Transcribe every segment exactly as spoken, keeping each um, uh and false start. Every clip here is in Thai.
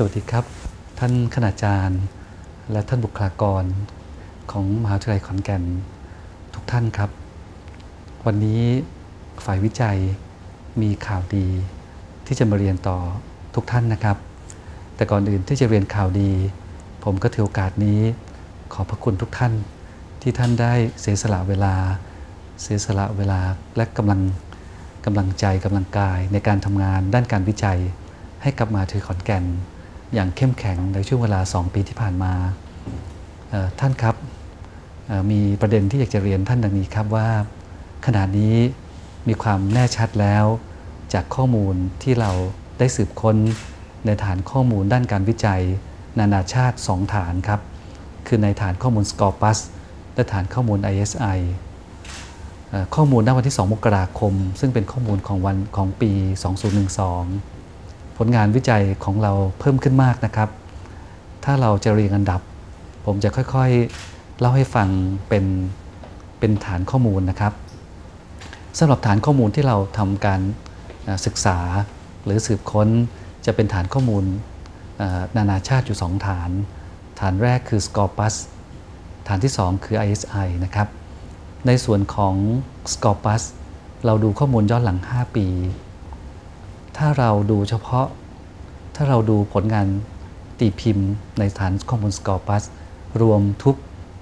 วัสดีครับท่านคณาจารย์และท่านบุคลากรของมหาวิทยาลัยขอนแก่นทุกท่านครับวันนี้ฝ่ายวิจัยมีข่าวดีที่จะมาเรียนต่อทุกท่านนะครับแต่ก่อนอื่นที่จะเรียนข่าวดีผมก็ถือโอกาสนี้ขอบพระคุณทุกท่านที่ท่านได้เสียสละเวลาเสียสละเวลาและกำลังกำลังใจกำลังกายในการทำงานด้านการวิจัยให้กับมหาวิทยาลัยขอนแก่นอย่างเข้มแข็งในช่วงเวลาสองปีที่ผ่านมาท่านครับมีประเด็นที่อยากจะเรียนท่านดังนี้ครับว่าขณะนี้มีความแน่ชัดแล้วจากข้อมูลที่เราได้สืบค้นในฐานข้อมูลด้านการวิจัยนานาชาติสองฐานครับคือในฐานข้อมูล Scopus และฐานข้อมูล ไอ เอส ไอ ข้อมูลณวันที่สองมกราคมซึ่งเป็นข้อมูลของวันของปีสองพันสิบสองผลงานวิจัยของเราเพิ่มขึ้นมากนะครับถ้าเราจะเรียงอันดับผมจะค่อยๆเล่าให้ฟังเป็นเป็นฐานข้อมูลนะครับสำหรับฐานข้อมูลที่เราทำการศึกษาหรือสืบค้นจะเป็นฐานข้อมูลนานาชาติอยู่สองฐานฐานแรกคือ Scopus ฐานที่สองคือ ไอ เอส ไอ นะครับในส่วนของ Scopus เราดูข้อมูลย้อนหลังห้าปีถ้าเราดูเฉพาะถ้าเราดูผลงานตีพิมพ์ในฐานข้อมูล Scopus รวมทุก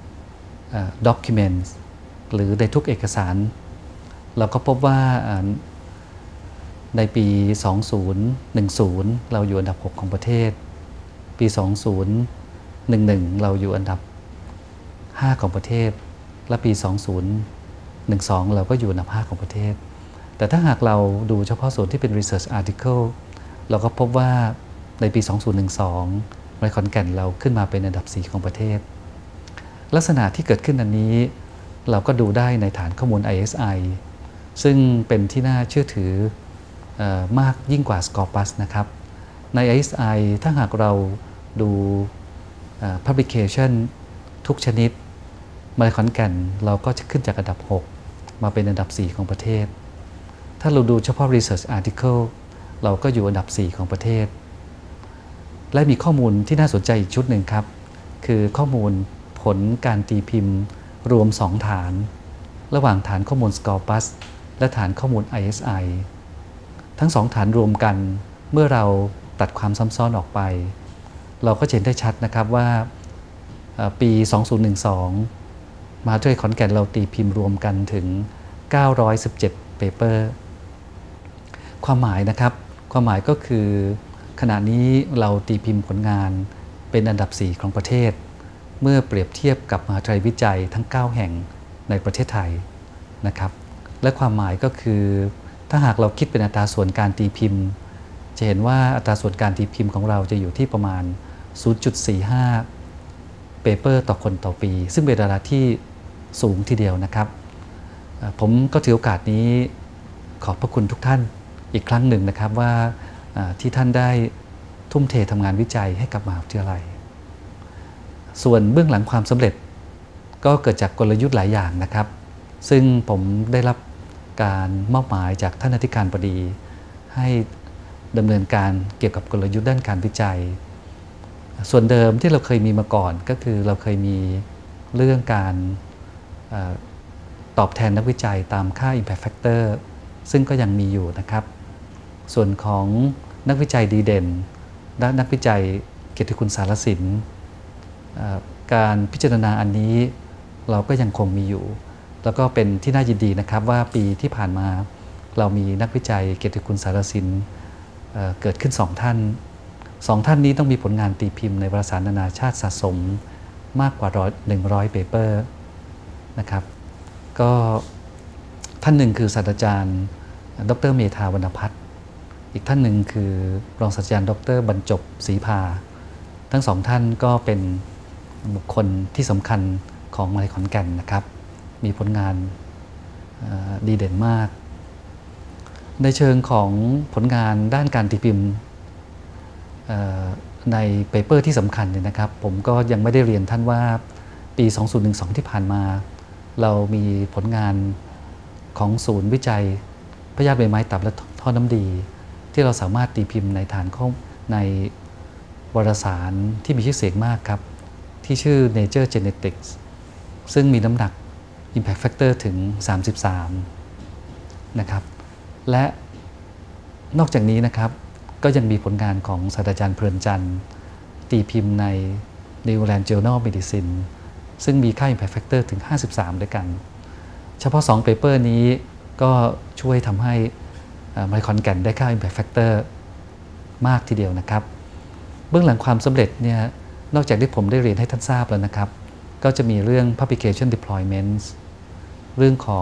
documents หรือในทุกเอกสารเราก็พบว่าในปี สองพันสิบ เราอยู่อันดับหกของประเทศปี สองพันสิบเอ็ด เราอยู่อันดับห้าของประเทศและปี สองพันสิบสอง เราก็อยู่อันดับห้าของประเทศแต่ถ้าหากเราดูเฉพาะส่วนที่เป็น research article เราก็พบว่าในปี สองพันสิบสอง ในขอนแก่นเราขึ้นมาเป็นอันดับสี่ของประเทศลักษณะที่เกิดขึ้นอันนี้เราก็ดูได้ในฐานข้อมูล ไอ เอส ไอ ซึ่งเป็นที่น่าเชื่อถือมากยิ่งกว่า Scopus นะครับใน ไอ เอส ไอ ถ้าหากเราดู publication ทุกชนิดมหาวิทยาลัยขอนแก่นเราก็จะขึ้นจากอันดับหกมาเป็นอันดับสี่ของประเทศถ้าเราดูเฉพาะ research article เราก็อยู่อันดับสี่ของประเทศและมีข้อมูลที่น่าสนใจอีกชุดหนึ่งครับคือข้อมูลผลการตีพิมพ์รวมสองฐานระหว่างฐานข้อมูล Scopus และฐานข้อมูล ไอ เอส ไอ ทั้งสองฐานรวมกันเมื่อเราตัดความซ้ำซ้อนออกไปเราก็เห็นได้ชัดนะครับว่าปี สองพันสิบสอง มหาวิทยาลัยขอนแก่นเราตีพิมพ์รวมกันถึงเก้าร้อยสิบเจ็ดเปเปอร์ความหมายนะครับความหมายก็คือขณะนี้เราตีพิมพ์ผลงานเป็นอันดับสี่ของประเทศเมื่อเปรียบเทียบกับมหาวิทยาลัยวิจัยทั้งเก้าแห่งในประเทศไทยนะครับและความหมายก็คือถ้าหากเราคิดเป็นอัตราส่วนการตีพิมพ์จะเห็นว่าอัตราส่วนการตีพิมพ์ของเราจะอยู่ที่ประมาณ ศูนย์จุดสี่ห้า เปเปอร์ต่อคนต่อปีซึ่งเป็นอัตราที่สูงทีเดียวนะครับผมก็ถือโอกาสนี้ขอบพระคุณทุกท่านอีกครั้งหนึ่งนะครับว่าที่ท่านได้ทุ่มเททำงานวิจัยให้กับมหาวิทยาลัยส่วนเบื้องหลังความสำเร็จก็เกิดจากกลยุทธ์หลายอย่างนะครับซึ่งผมได้รับการมอบหมายจากท่านอธิการบดีให้ดำเนินการเกี่ยวกับกลยุทธ์ด้านการวิจัยส่วนเดิมที่เราเคยมีมาก่อนก็คือเราเคยมีเรื่องการตอบแทนนักวิจัยตามค่า Impact Factor ซึ่งก็ยังมีอยู่นะครับส่วนของนักวิจัยดีเด่นและนักวิจัยเกียรติคุณสารสินการพิจารณาอันนี้เราก็ยังคงมีอยู่แล้วก็เป็นที่น่ายินดีนะครับว่าปีที่ผ่านมาเรามีนักวิจัยเกียรติคุณสารสินเกิดขึ้นสองท่านสองท่านนี้ต้องมีผลงานตีพิมพ์ในวารสารนานาชาติสะสมมากกว่าหนึ่งร้อยเปเปอร์นะครับก็ท่านหนึ่งคือศาสตราจารย์ดร.เมธาวรรณพัฒน์อีกท่านหนึ่งคือรองศาสตราจารย์ดร.บรรจบศรีภาทั้งสองท่านก็เป็นบุคคลที่สำคัญของมหาวิทยาลัยขอนแก่นนะครับมีผลงานดีเด่นมากในเชิงของผลงานด้านการตีพิมพ์ในเปเปอร์ที่สำคัญเนี่ยนะครับผมก็ยังไม่ได้เรียนท่านว่าปี สองพันสิบสอง ที่ผ่านมาเรามีผลงานของศูนย์วิจัยพยาธิใบไม้ตับและท่อน้ำดีที่เราสามารถตีพิมพ์ในฐานข้อในววารสารที่มีชื่อเสียงมากครับที่ชื่อ Nature Genetics ซึ่งมีน้ำหนัก Impact Factor ถึงสามสิบสามนะครับและนอกจากนี้นะครับก็ยังมีผลงานของศาสตราจารย์เพลินจันทร์ตีพิมพ์ใน New England Journal of Medicine ซึ่งมีค่า Impact Factor ถึงห้าสิบสามด้วยกันเฉพาะสองเปเปอร์นี้ก็ช่วยทำให้ไมโครแกนได้ค่า Impact Factor มากทีเดียวนะครับเบื้องหลังความสำเร็จเนี่ยนอกจากที่ผมได้เรียนให้ท่านทราบแล้วนะครับก็จะมีเรื่อง publication deployments เรื่องของ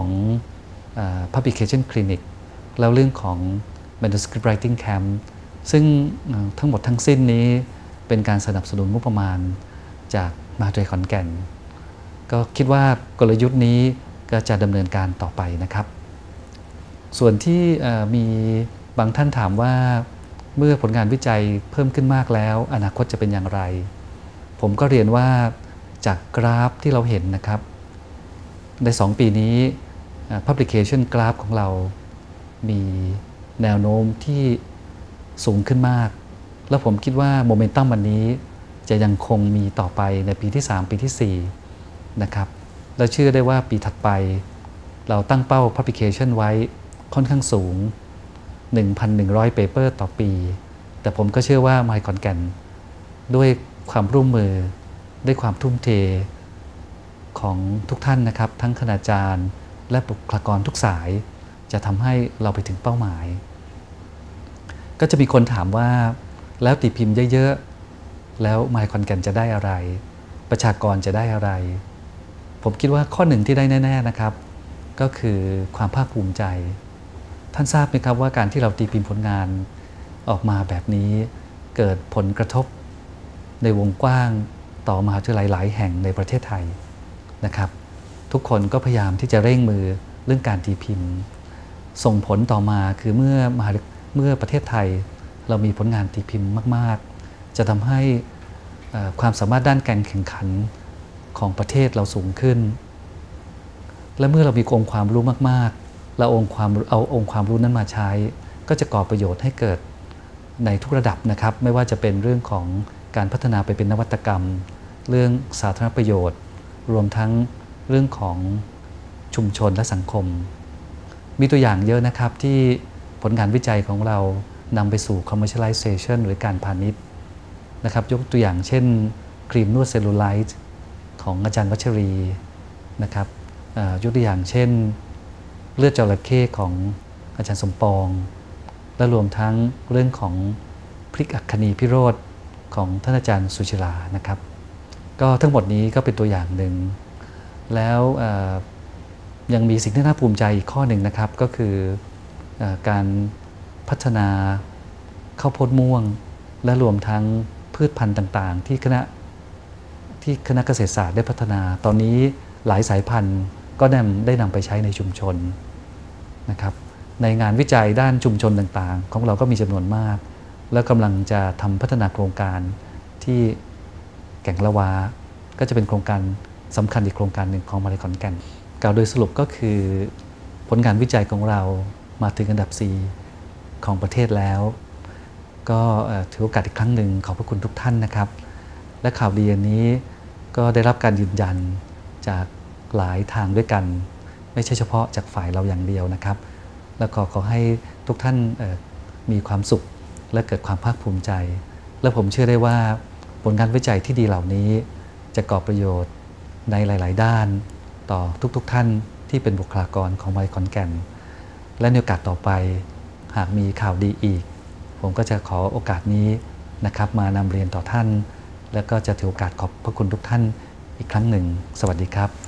uh, publication clinic แล้วเรื่องของ manuscript writing camp ซึ่งทั้งหมดทั้งสิ้นนี้เป็นการสนับสนุนงบประมาณจากมหาวิทยาลัยขอนแก่นก็คิดว่ากลยุทธ์นี้ก็จะดำเนินการต่อไปนะครับส่วนที่มีบางท่านถามว่าเมื่อผลงานวิจัยเพิ่มขึ้นมากแล้วอนาคตจะเป็นอย่างไรผมก็เรียนว่าจากกราฟที่เราเห็นนะครับในสองปีนี้ publication กราฟของเรามีแนวโน้มที่สูงขึ้นมากแล้วผมคิดว่าโมเมนตัมวันนี้จะยังคงมีต่อไปในปีที่สามปีที่สี่นะครับและเชื่อได้ว่าปีถัดไปเราตั้งเป้า publication ไว้ค่อนข้างสูง หนึ่งพันหนึ่งร้อย paper ต่อปีแต่ผมก็เชื่อว่าไมค์ขอนแก่นด้วยความร่วมมือด้วยความทุ่มเทของทุกท่านนะครับทั้งคณาจารย์และบุคลากรทุกสายจะทำให้เราไปถึงเป้าหมายก็จะมีคนถามว่าแล้วตีพิมพ์เยอะๆแล้วไมค์ขอนแก่นจะได้อะไรประชากรจะได้อะไรผมคิดว่าข้อหนึ่งที่ได้แน่ๆนะครับก็คือความภาคภูมิใจท่านทราบไหมครับว่าการที่เราตีพิมพ์ผลงานออกมาแบบนี้เกิดผลกระทบในวงกว้างต่อมหาวิทยาลัยหลายแห่งในประเทศไทยนะครับทุกคนก็พยายามที่จะเร่งมือเรื่องการตีพิมพ์ส่งผลต่อมาคือเมื่อมหาเมื่อประเทศไทยเรามีผลงานตีพิมพ์มากๆจะทำให้ความสามารถด้านการแข่งขันของประเทศเราสูงขึ้นและเมื่อเรามีองค์ความรู้มากๆเราองค์ความเอาองค์ความรู้นั้นมาใช้ก็จะก่อประโยชน์ให้เกิดในทุกระดับนะครับไม่ว่าจะเป็นเรื่องของการพัฒนาไปเป็นนวัตกรรมเรื่องสาธารณประโยชน์รวมทั้งเรื่องของชุมชนและสังคมมีตัวอย่างเยอะนะครับที่ผลงานวิจัยของเรานำไปสู่ commercialization หรือการพาณิชย์นะครับยกตัวอย่างเช่นครีมนวดเซลลูไลท์ของอาจารย์วัชรีนะครับยกตัวอย่างเช่นเลือดจระเข้ของอาจารย์สมปองและรวมทั้งเรื่องของพริกอัคคณีพิโรธของท่านอาจารย์สุชิรานะครับก็ทั้งหมดนี้ก็เป็นตัวอย่างหนึ่งแล้วยังมีสิ่งที่น่าภูมิใจอีกข้อหนึ่งนะครับก็คือการพัฒนาข้าวโพดม่วงและรวมทั้งพืชพันธุ์ต่างๆที่คณะที่คณะเกษตรศาสตร์ได้พัฒนาตอนนี้หลายสายพันธุ์ก็นำได้นำไปใช้ในชุมชนนะครับในงานวิจัยด้านชุมชนต่างๆของเราก็มีจำนวนมากแล้วกำลังจะทำพัฒนาโครงการที่แก่งละวาก็จะเป็นโครงการสำคัญอีกโครงการหนึ่งของมหาวิทยาลัยขอนแก่นกล่าวโดยสรุปก็คือผลงานวิจัยของเรามาถึงอันดับสี่ของประเทศแล้วก็ถือโอกาสอีกครั้งหนึ่งขอบพระคุณทุกท่านนะครับและข่าวดีอันนี้ก็ได้รับการยืนยันจากหลายทางด้วยกันไม่ใช่เฉพาะจากฝ่ายเราอย่างเดียวนะครับแล้วก็ขอให้ทุกท่านมีความสุขและเกิดความภาคภูมิใจและผมเชื่อได้ว่าผลงานวิจัยที่ดีเหล่านี้จะก่อประโยชน์ในหลายๆด้านต่อทุกๆท่านที่เป็นบุคลากรของมหาวิทยาลัยขอนแก่นและในโอกาสต่อไปหากมีข่าวดีอีกผมก็จะขอโอกาสนี้นะครับมานำเรียนต่อท่านและก็จะถือโอกาสขอบพระคุณทุกท่านอีกครั้งหนึ่งสวัสดีครับ